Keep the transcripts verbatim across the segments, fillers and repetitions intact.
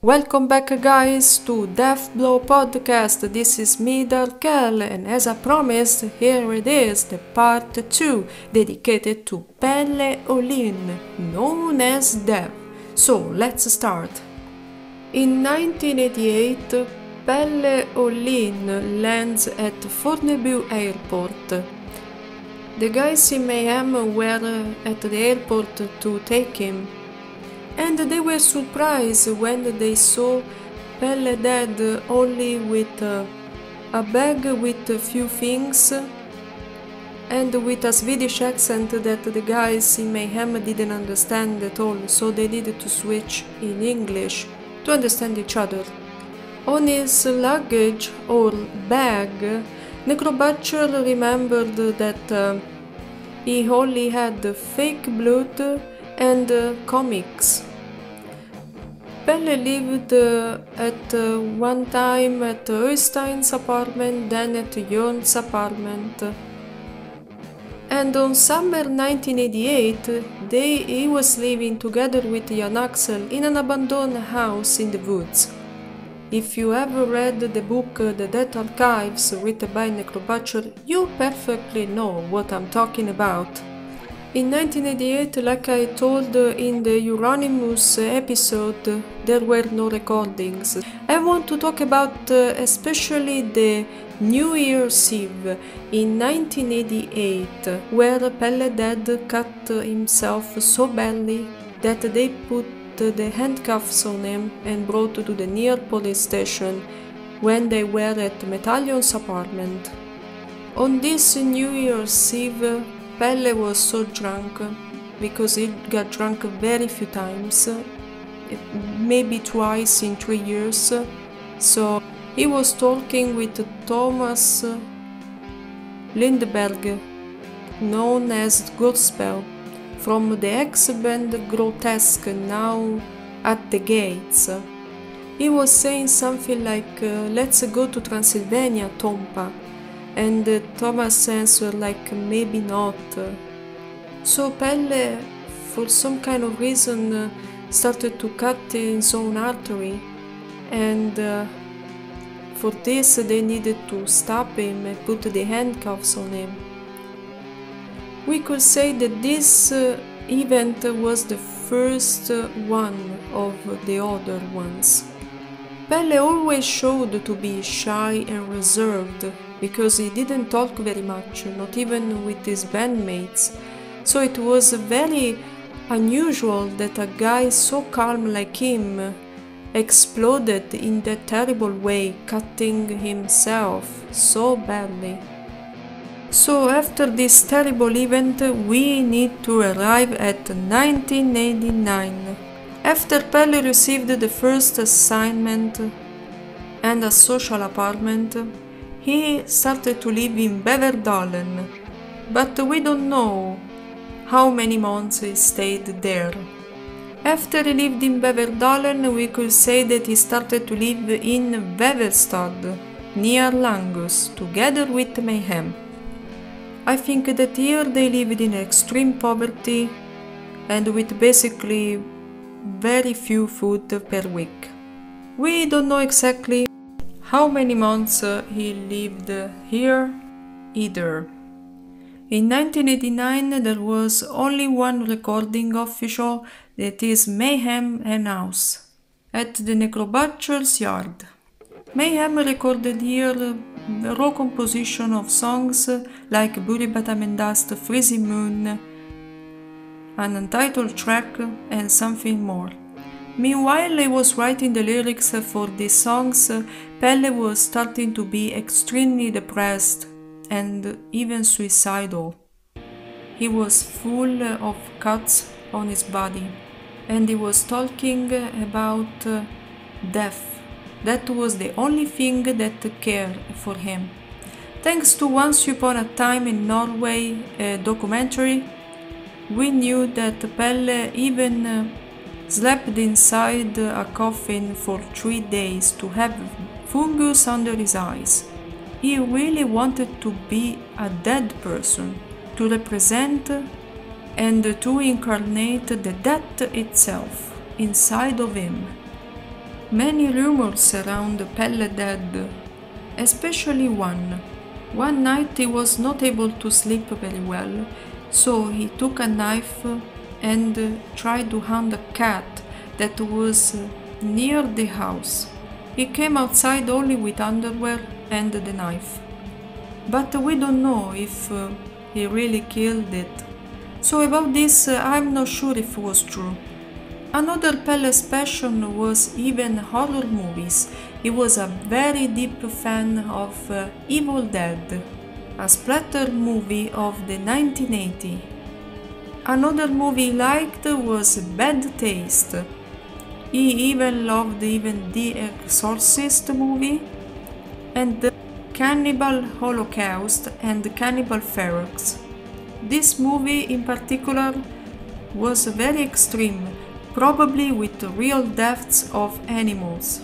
Welcome back guys to Death Blow Podcast. This is me, Darkel, and as I promised, here it is, the part two, dedicated to Pelle Olin, known as Dev. So, let's start. In nineteen eighty-eight, Pelle Olin lands at Fornebu Airport. The guys in Mayhem were at the airport to take him, and they were surprised when they saw Pelle dead only with uh, a bag with a few things and with a Swedish accent that the guys in Mayhem didn't understand at all, so they needed to switch in English to understand each other. On his luggage or bag, Necrobutcher remembered that uh, he only had fake blood and uh, comics. Pelle lived uh, at uh, one time at Øystein's apartment, then at Jörn's apartment. And on summer nineteen eighty-eight, they, he was living together with Jan Axel in an abandoned house in the woods. If you ever read the book uh, The Death Archives written by Necrobutcher, you perfectly know what I'm talking about. In nineteen eighty-eight, like I told in the Euronymous episode, there were no recordings. I want to talk about uh, especially the New Year's Eve in nineteen eighty-eight, where Pelle Dead cut himself so badly that they put the handcuffs on him and brought to the near police station when they were at Metallion's apartment. On this New Year's Eve, Pelle was so drunk, because he got drunk very few times, maybe twice in three years, so he was talking with Thomas Lindberg, known as Godspell, from the ex-band Grotesque, now at the Gates. He was saying something like, uh, let's go to Transylvania, Tompa. And uh, Thomas answered like, maybe not. So Pelle, for some kind of reason, uh, started to cut his own artery, and uh, for this they needed to stop him and put the handcuffs on him. We could say that this uh, event was the first uh, one of the other ones. Pelle always showed to be shy and reserved, because he didn't talk very much, not even with his bandmates. So it was very unusual that a guy so calm like him exploded in that terrible way, cutting himself so badly. So after this terrible event, we need to arrive at nineteen eighty-nine. After Pelle received the first assignment and a social apartment, he started to live in Beverdalen, but we don't know how many months he stayed there. After he lived in Beverdalen, we could say that he started to live in Vevelstad, near Langus, together with Mayhem. I think that here they lived in extreme poverty and with basically very few food per week. We don't know exactly how many months uh, he lived uh, here either. In nineteen eighty-nine there was only one recording official, that is Mayhem and House, at the Necrobutcher's yard. Mayhem recorded here a raw composition of songs like Buri Batamendast, Freezing Moon, an untitled track, and something more. Meanwhile, he was writing the lyrics for these songs. Pelle was starting to be extremely depressed and even suicidal. He was full of cuts on his body, and he was talking about uh, death. That was the only thing that cared for him. Thanks to Once Upon a Time in Norway uh, documentary, we knew that Pelle even uh, slept inside a coffin for three days to have fungus under his eyes. He really wanted to be a dead person, to represent and to incarnate the death itself inside of him. Many rumors surround Pelle dead, especially one. One night he was not able to sleep very well, so he took a knife and tried to hunt a cat that was near the house. He came outside only with underwear and the knife. But we don't know if uh, he really killed it. So about this, uh, I'm not sure if it was true. Another Pelle's passion was even horror movies. He was a very deep fan of uh, Evil Dead, a splatter movie of the nineteen eighty. Another movie he liked was Bad Taste. He even loved even The Exorcist movie and the Cannibal Holocaust and Cannibal Ferox. This movie in particular was very extreme, probably with real deaths of animals.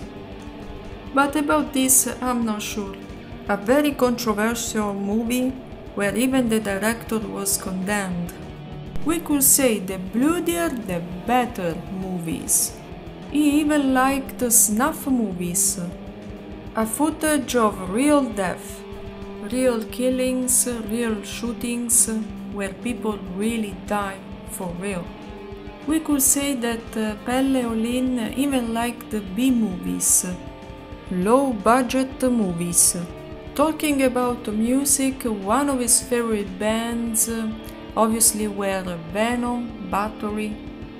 But about this I'm not sure. A very controversial movie where even the director was condemned. We could say the bloodier the better movies. He even liked snuff movies. A footage of real death, real killings, real shootings, where people really die for real. We could say that uh, Pelle Olin even liked B-movies, low-budget movies. Talking about music, one of his favorite bands uh, obviously were Venom, Bathory,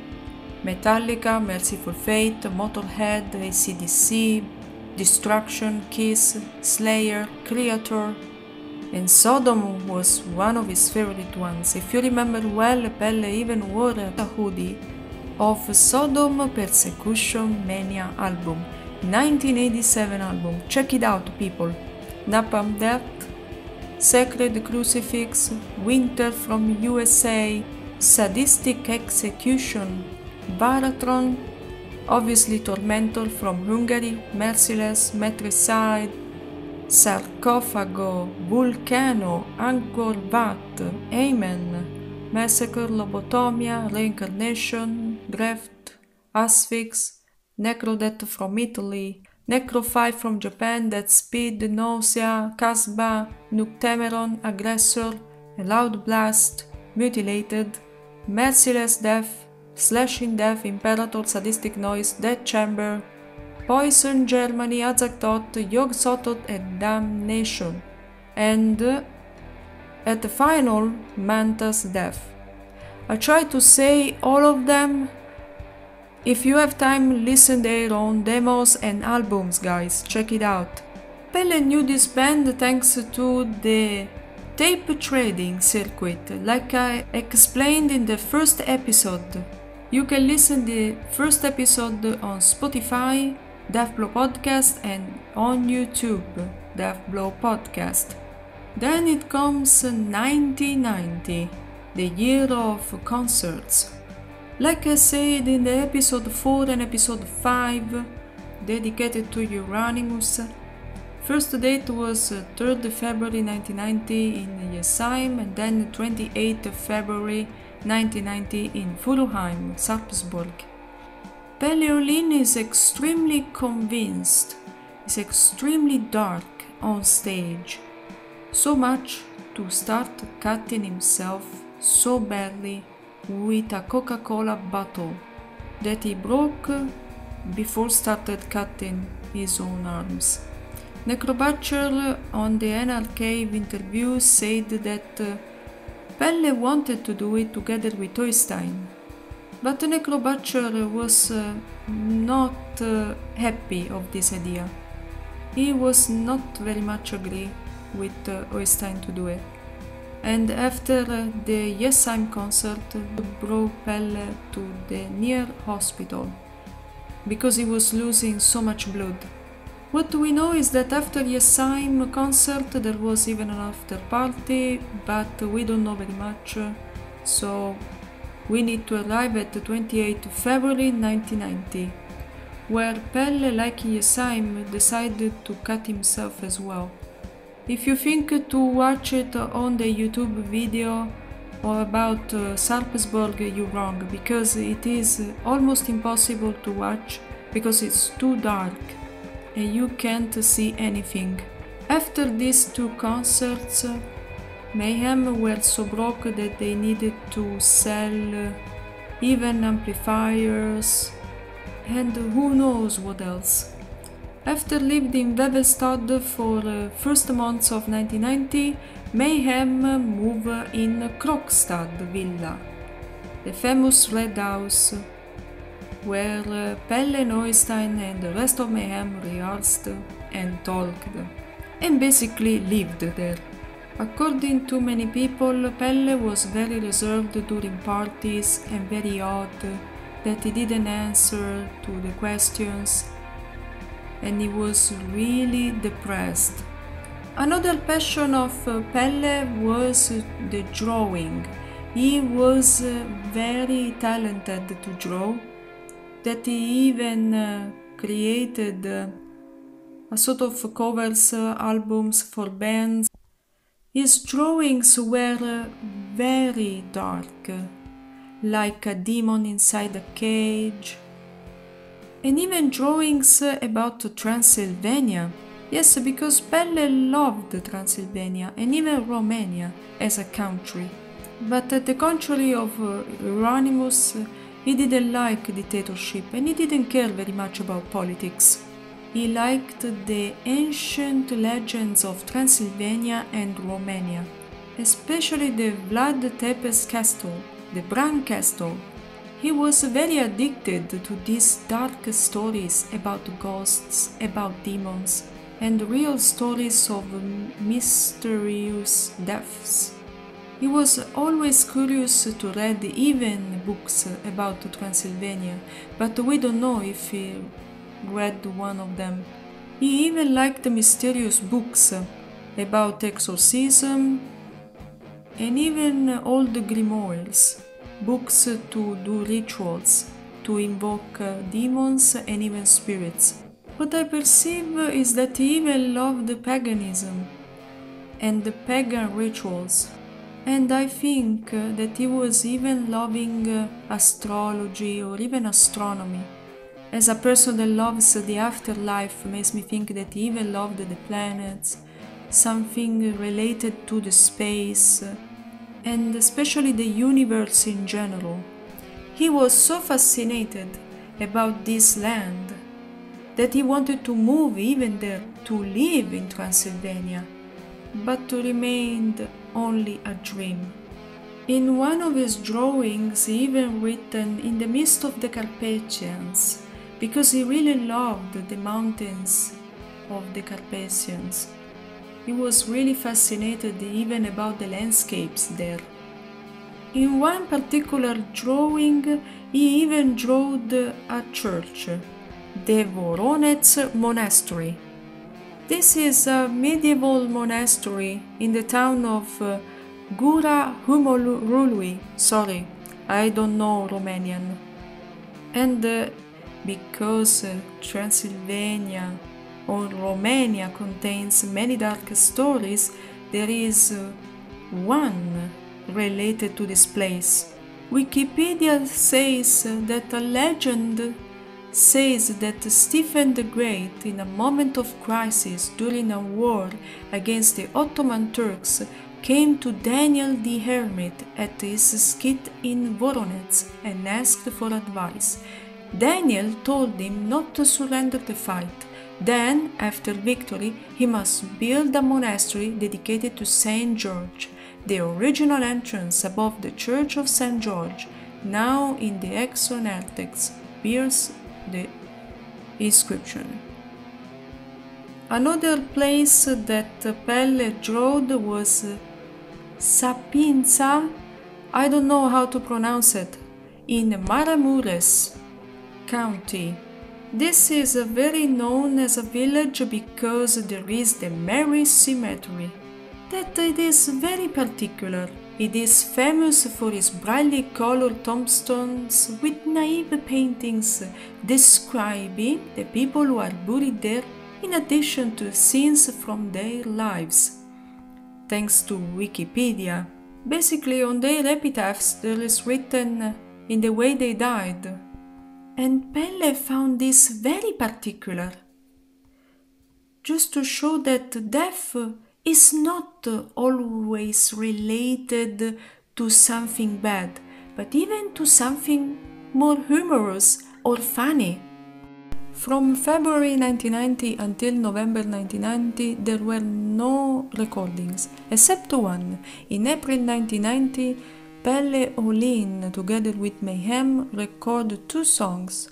Metallica, Merciful Fate, Motorhead, A C D C, Destruction, Kiss, Slayer, Creator, and Sodom was one of his favorite ones. If you remember well, Pelle even wore a hoodie of Sodom Persecution Mania album, nineteen eighty-seven album. Check it out, people. Napalm Death, Sacred Crucifix, Winter from U S A, Sadistic Execution, Baratron, obviously Tormentor from Hungary, Merciless, Matricide, Sarcophago, Vulcano, Angkor Wat, Amen, Massacre, Lobotomia, Reincarnation, Drift, Asphyx, Necrodeath from Italy, Necrophi from Japan, Dead Speed, Nausea, Casbah, Noctemeron, Aggressor, Loud Blast, Mutilated, Merciless Death, Slashing Death, Imperator, Sadistic Noise, Death Chamber, Poison, Germany, Azagthot, Yog-Sothoth, and Damnation. And uh, at the final, Manta's Death. I try to say all of them. If you have time, listen their own demos and albums, guys. Check it out. Pelle knew this band thanks to the tape trading circuit, like I explained in the first episode. You can listen the first episode on Spotify, Deathblow Podcast, and on YouTube, Deathblow Podcast. Then it comes nineteen ninety, the year of concerts. Like I said in the episode four and episode five, dedicated to Euronymous, first date was third of February nineteen ninety in Jessheim, and then twenty-eighth of February nineteen ninety in Furuheim, Sarpsborg. Pelle Olin is extremely convinced, is extremely dark on stage, so much to start cutting himself so badly with a Coca-Cola bottle that he broke before started cutting his own arms. Necrobutcher on the N R K interview said that uh, Pelle wanted to do it together with Oystein, but Necrobutcher was uh, not uh, happy of this idea. He was not very much agree with uh, Oystein to do it. And after uh, the Jessheim concert, he brought Pelle to the near hospital because he was losing so much blood. What we know is that after Jessheim concert there was even an after party, but we don't know very much, so we need to arrive at the twenty-eighth of February nineteen ninety, where Pelle, like Jessheim, decided to cut himself as well. If you think to watch it on the YouTube video or about uh, Sarpsborg, you're wrong, because it is almost impossible to watch because it's too dark and you can't see anything. After these two concerts, Mayhem were so broke that they needed to sell even amplifiers and who knows what else. After lived in Vevelstad for the first months of nineteen ninety, Mayhem moved in Krokstad Villa, the famous Red House, where Pelle Neustein and the rest of Mayhem rehearsed and talked, and basically lived there. According to many people, Pelle was very reserved during parties and very odd, that he didn't answer to the questions, and he was really depressed. Another passion of Pelle was the drawing. He was very talented to draw, that he even created a sort of covers albums for bands. His drawings were very dark, like a demon inside a cage, and even drawings about Transylvania. Yes, because Pelle loved Transylvania and even Romania as a country. But at the contrary of Euronymous, he didn't like dictatorship and he didn't care very much about politics. He liked the ancient legends of Transylvania and Romania, especially the Vlad Tepes castle, the Bran castle. He was very addicted to these dark stories about ghosts, about demons, and real stories of mysterious deaths. He was always curious to read even books about Transylvania, but we don't know if he read one of them. He even liked mysterious books about exorcism and even all the grimoires, books to do rituals, to invoke demons and even spirits. What I perceive is that he even loved paganism and the pagan rituals, and I think that he was even loving astrology or even astronomy. As a person that loves the afterlife, makes me think that he even loved the planets, something related to the space, and especially the universe in general. He was so fascinated about this land that he wanted to move even there, to live in Transylvania, but to remain only a dream. In one of his drawings, he even written "in the midst of the Carpathians," because he really loved the mountains of the Carpathians. He was really fascinated even about the landscapes there. In one particular drawing, he even drew a church, the Voronezh Monastery. This is a medieval monastery in the town of uh, Gura Humorului. Sorry, I don't know Romanian. And uh, because uh, Transylvania or Romania contains many dark stories, there is uh, one related to this place. Wikipedia says that a legend says that Stephen the Great, in a moment of crisis during a war against the Ottoman Turks, came to Daniel the Hermit at his skit in Voronezh and asked for advice. Daniel told him not to surrender the fight. Then, after victory, he must build a monastery dedicated to Saint George. The original entrance above the Church of Saint George, now in the exonarthex, bears the inscription. Another place that Pelle drew was Sapința, I don't know how to pronounce it, in Maramureș County. This is very known as a village because there is the Mary Cemetery. That it is very particular. It is famous for its brightly colored tombstones with naive paintings describing the people who are buried there, in addition to scenes from their lives. Thanks to Wikipedia. Basically, on their epitaphs there is written in the way they died. And Pelle found this very particular, just to show that death is not always related to something bad, but even to something more humorous or funny. From February nineteen ninety until November nineteen ninety, there were no recordings, except one. In April nineteen ninety, Pelle Olin, together with Mayhem, recorded two songs,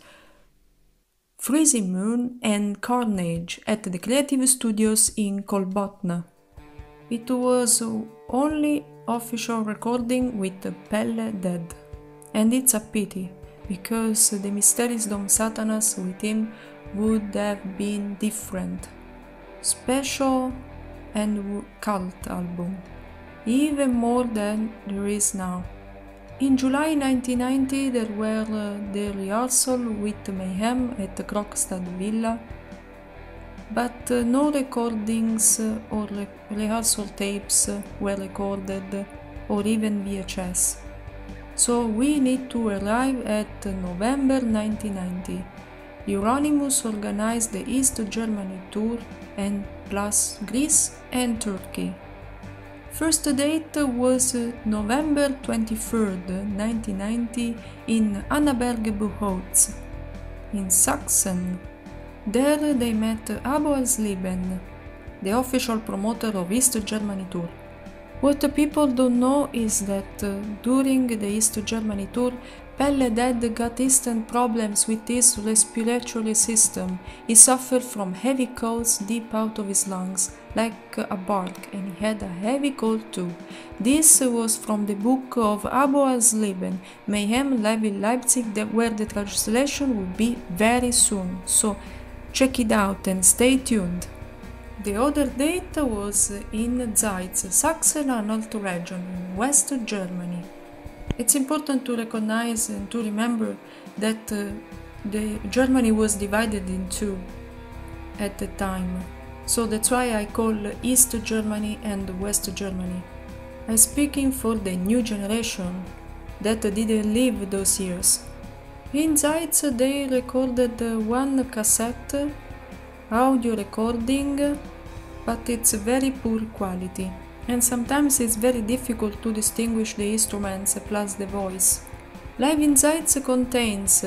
Freezing Moon and Carnage, at the Creative Studios in Kolbotna. It was only official recording with Pelle dead, and it's a pity, because the Mysterious Dom Satanas with him would have been different, special and cult album, even more than there is now. In July nineteen ninety there were uh, the rehearsal with Mayhem at the Krokstad Villa, but uh, no recordings uh, or re rehearsal tapes uh, were recorded, or even V H S. So we need to arrive at November nineteen ninety. Euronymous organized the East Germany tour, and plus Greece and Turkey. First date was November twenty-third, nineteen ninety, in Annaberg-Buchholz, in Sachsen. There they met Abo Alsleben, the official promoter of East Germany tour. What the people don't know is that uh, during the East Germany tour, Pelle Dead got instant problems with his respiratory system. He suffered from heavy colds deep out of his lungs, like a bark, and he had a heavy cold too. This was from the book of Abo Alsleben, Mayhem Live in Leipzig, that where the translation will be very soon, so check it out and stay tuned. The other date was in Zeitz, Saxe-Anhalt region, in West Germany. It's important to recognize and to remember that uh, the Germany was divided in two at the time, so that's why I call East Germany and West Germany. I'm speaking for the new generation that didn't live those years. In Zeitz they recorded one cassette audio recording, but it's very poor quality, and sometimes it's very difficult to distinguish the instruments plus the voice. Live in Zeitz contains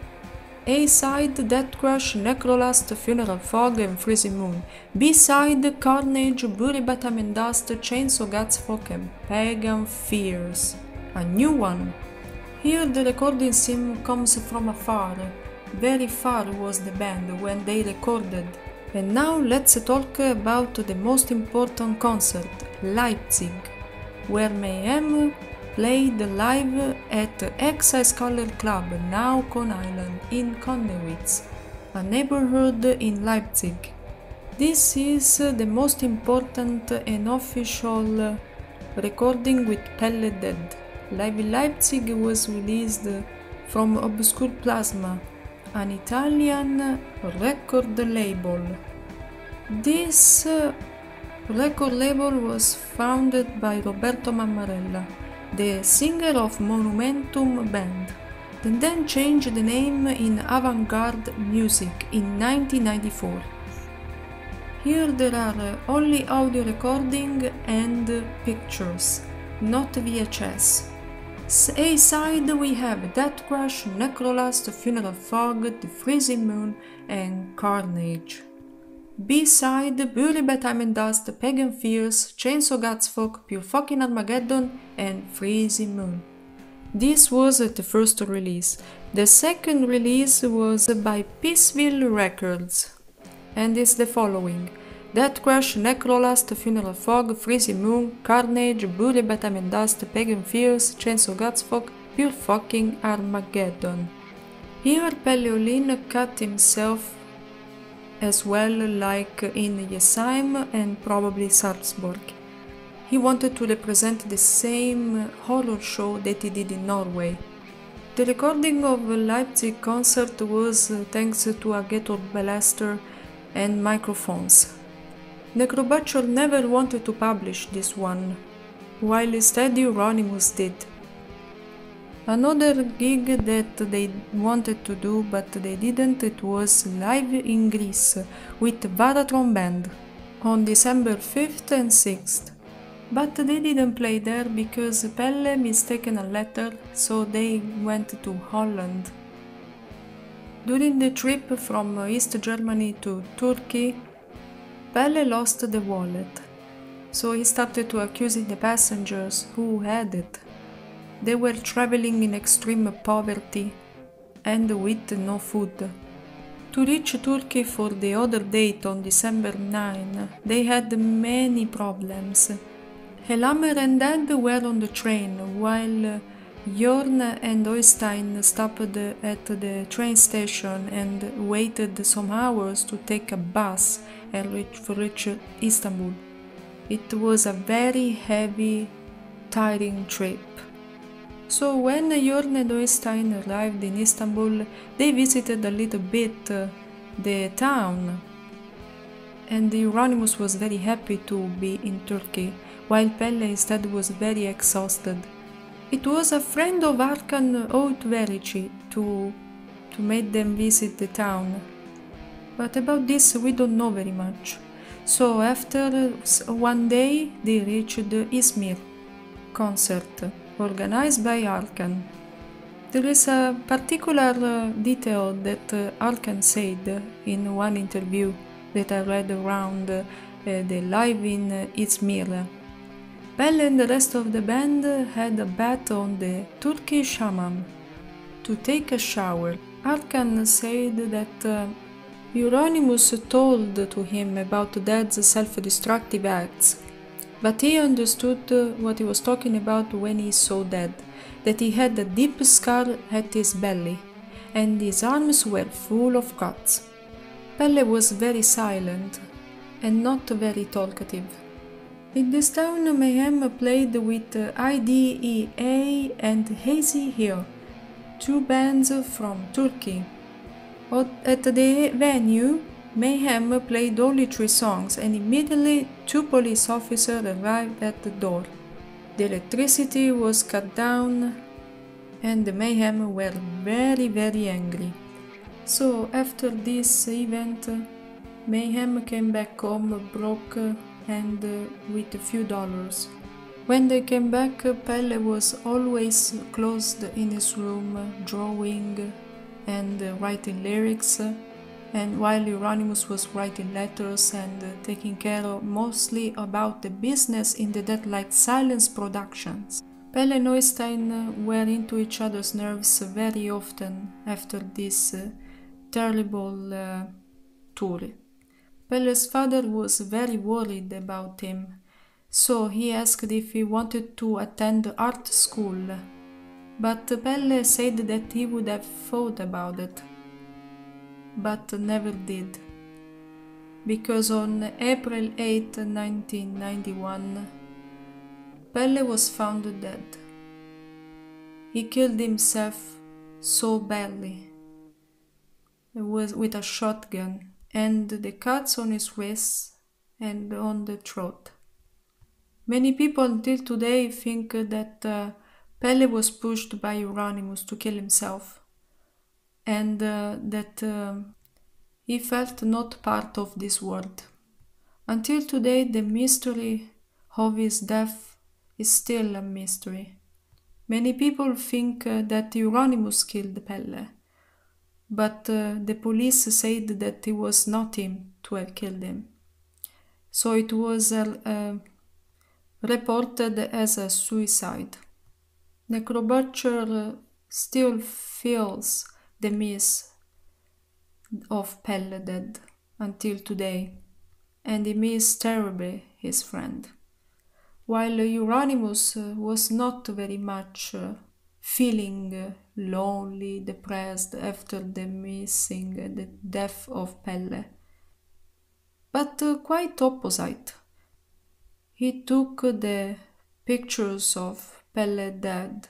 A-side Deathcrash, Necrolust, Funeral Fog and Freezing Moon, B-side Carnage, Buribat Amendast, Chainsaw Gutsfuck and Pagan Fears, a new one. Here the recording sim comes from afar. Very far was the band when they recorded. And now let's talk about the most important concert, Leipzig, where Mayhem played live at ex-Scaller Club, now Con Island, in Konnewitz, a neighborhood in Leipzig. This is the most important and official recording with Pelle Dead. Live in Leipzig was released from Obscure Plasma, an Italian record label. This uh, record label was founded by Roberto Mammarella, the singer of Monumentum Band, and then changed the name in Avant-Garde Music in nineteen ninety-four. Here there are only audio recording and pictures, not V H S. A-side we have Deathcrash, Necrolust, Funeral Fog, The Freezing Moon and Carnage. B-side Buribat Amendast, Pagan Fears, Chainsaw Gutsfuck, Pure Fucking Armageddon and Freezing Moon. This was the first release. The second release was by Peaceville Records and is the following: Deathcrash, Necrolust, Funeral Fog, Freezing Moon, Carnage, Buribat Amendast, Pagan Fears, Chainsaw Gutsfuck, Pure Fucking Armageddon. Here Pelle Olin cut himself as well, like in Jesheim and probably Sarpsborg. He wanted to represent the same horror show that he did in Norway. The recording of the Leipzig concert was thanks to a Ghetto Blaster and microphones. Necrobutcher never wanted to publish this one, while instead Euronymous did. Another gig that they wanted to do but they didn't, it was live in Greece with Varatron Band on December fifth and sixth. But they didn't play there because Pelle mistaken a letter, so they went to Holland. During the trip from East Germany to Turkey, Pelle lost the wallet, so he started to accuse the passengers who had it. They were traveling in extreme poverty and with no food. To reach Turkey for the other date on December ninth, they had many problems. Helamer and Dad were on the train, while Jorn and Oystein stopped at the train station and waited some hours to take a bus and reach, reach Istanbul. It was a very heavy, tiring trip. So when Jorn and Oystein arrived in Istanbul, they visited a little bit uh, the town, and Euronymous was very happy to be in Turkey, while Pelle instead was very exhausted. It was a friend of Arkan Outverici to, to make them visit the town, but about this we don't know very much. So after one day they reached the Izmir concert, organized by Arkan. There is a particular uh, detail that uh, Arkan said in one interview that I read around uh, the live in uh, Izmir. Pelle and the rest of the band had a bath on the Turkish hammam to take a shower. Arkan said that uh, Euronymous told to him about Dad's self-destructive acts, but he understood uh, what he was talking about when he saw Dad, that he had a deep scar at his belly, and his arms were full of cuts. Pelle was very silent and not very talkative. In this town, Mayhem played with I D E A and Hazy Hill, two bands from Turkey. At the venue, Mayhem played only three songs, and immediately two police officers arrived at the door. The electricity was cut down, and the Mayhem were very very angry. So after this event, Mayhem came back home broke and uh, with a few dollars. When they came back, Pelle was always closed in his room, drawing and uh, writing lyrics, and while Euronymous was writing letters and uh, taking care of mostly about the business in the Deadlight Silence productions. Pelle and Oystein were into each other's nerves very often after this uh, terrible uh, tour. Pelle's father was very worried about him, so he asked if he wanted to attend art school, but Pelle said that he would have thought about it, but never did, because on April eighth, nineteen ninety-one, Pelle was found dead. He killed himself so badly, it was with a shotgun, and the cuts on his wrists and on the throat. Many people until today think that uh, Pelle was pushed by Euronymous to kill himself, and uh, that uh, he felt not part of this world. Until today, the mystery of his death is still a mystery. Many people think uh, that Euronymous killed Pelle, but uh, the police said that it was not him to have killed him. So it was uh, uh, reported as a suicide. Necrobutcher uh, still feels the miss of Pelle dead until today, and he missed terribly his friend. While Euronymous uh, was not very much uh, feeling uh, lonely, depressed after the missing, uh, the death of Pelle, but uh, quite opposite. He took uh, the pictures of Pelle dead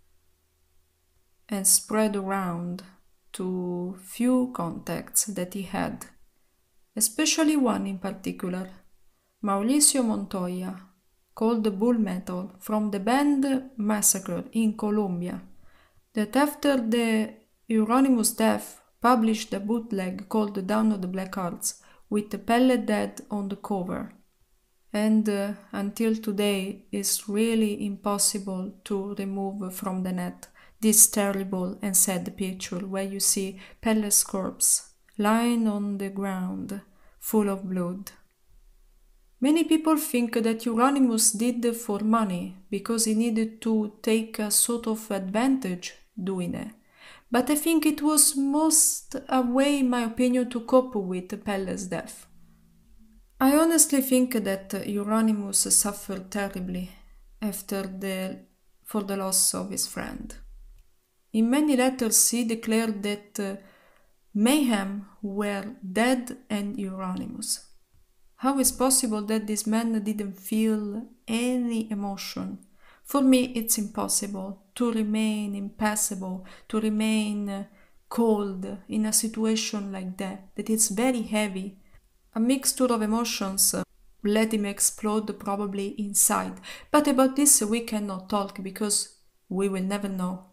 and spread around to few contacts that he had, especially one in particular, Mauricio Montoya, called Bull Metal, from the band Massacre in Colombia, that after the Euronymous death published a bootleg called Dawn of the Black Arts with Pelle dead on the cover. And uh, until today it's really impossible to remove from the net this terrible and sad picture where you see Pelle's corpse lying on the ground full of blood. Many people think that Euronymous did it for money because he needed to take a sort of advantage doing it. But I think it was most a way, in my opinion, to cope with Pelle's death. I honestly think that Euronymous suffered terribly after the, for the loss of his friend. In many letters he declared that uh, Mayhem were dead and Euronymous. How is possible that this man didn't feel any emotion? For me, it's impossible to remain impassible, to remain cold in a situation like that, that is very heavy. A mixture of emotions let him explode probably inside. But about this we cannot talk because we will never know.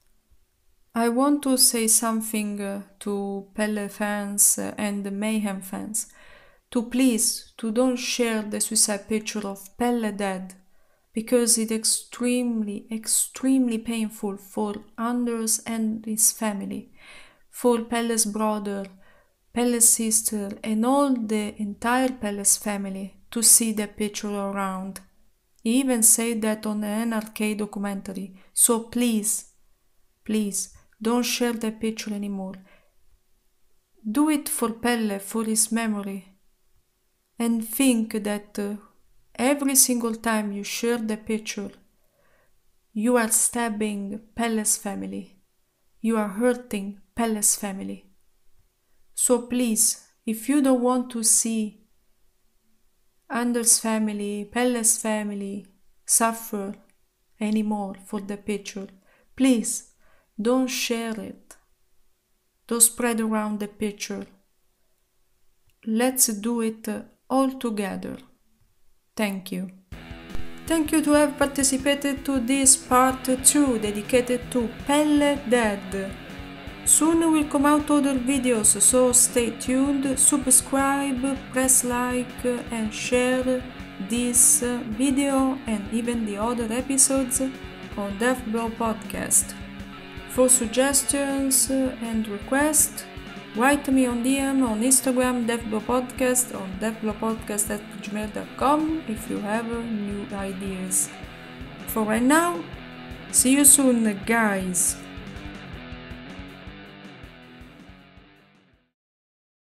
I want to say something to Pelle fans and the Mayhem fans. To please, to don't share the suicide picture of Pelle dead, because it's extremely, extremely painful for Anders and his family, for Pelle's brother, Pelle's sister, and all the entire Pelle's family to see the picture around. He even said that on the N R K documentary, so please, please, don't share the picture anymore. Do it for Pelle, for his memory. And think that uh, every single time you share the picture, you are stabbing Pelle's family. You are hurting Pelle's family. So please, if you don't want to see Anders' family, Pelle's family suffer anymore for the picture, please don't share it. Don't spread around the picture. Let's do it uh, all together. Thank you. Thank you to have participated to this part two dedicated to Pelle dead. Soon will come out other videos, so stay tuned, subscribe, press like and share this video and even the other episodes on Deathblow Podcast. For suggestions and requests, write me on D M on Instagram, Deathblow Podcast, on deathblowpodcast at gmail dot com if you have new ideas. For right now, see you soon, guys!